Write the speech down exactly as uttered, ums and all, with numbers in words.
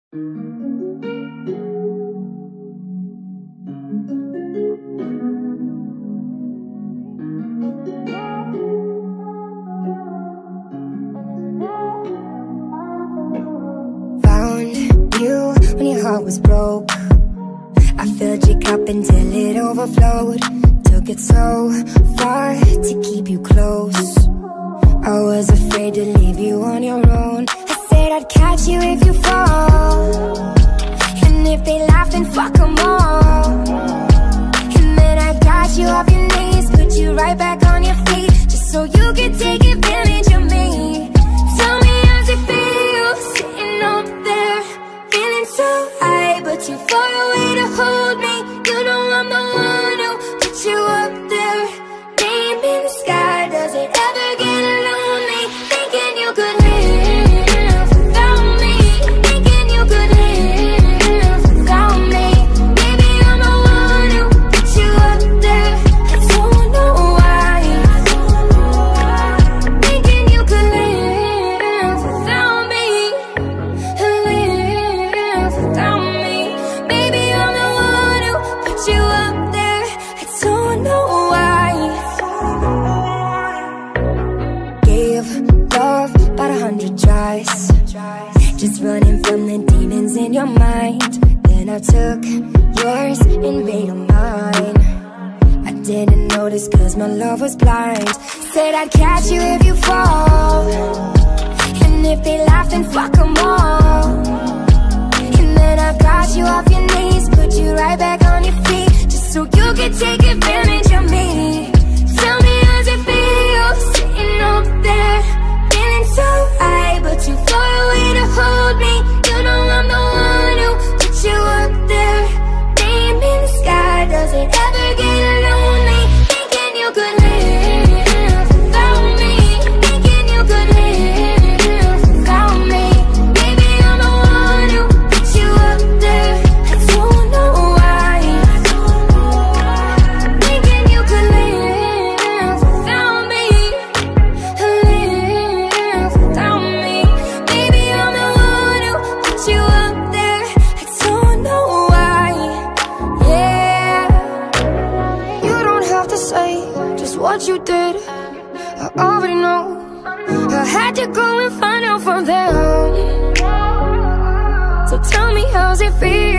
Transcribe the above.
Found you when your heart was broke. I filled your cup until it overflowed. Took it so far to keep you close. I was afraid to leave you on your own. I said I'd catch you if you fall, and if they laugh then fuck them all. And then I got you off your knees, put you right back on your feet, just so you could take advantage of me. Tell me how's it feel, sitting up there, feeling so high, but you're far away to hold me. You know I'm the one who put you up there, name in the sky. Does it ever get lonely, thinking you could live without me, thinking you could live without me? Baby, I'm the one who put you up there. I don't know why, thinking you could live without me, live without me. Baby, I'm the one who put you up there. I don't know why. Gave love about a hundred tries, just running from the demons in your mind. Then I took yours and made them mine. I didn't notice cause my love was blind. Said I'd catch you if you fall, and if they laugh then fuck them all. And then I got you off your knees, put you right back on your feet, just so you could take advantage of me. Tell me how's it feel, sitting up there, feeling so high, but too far away to hold me. You know I'm the one who put you up there, name in the sky. Does it ever get lonely, thinking you could live without me, thinking you could live without me? Baby, I'm the one who put you up there. I don't know why, thinking you could live without me, live without me. Baby, I'm the one who put you up there. I don't know why. Yeah, you don't have to say just what you did, I already know. I had to go and find out from them. So tell me how's it feel,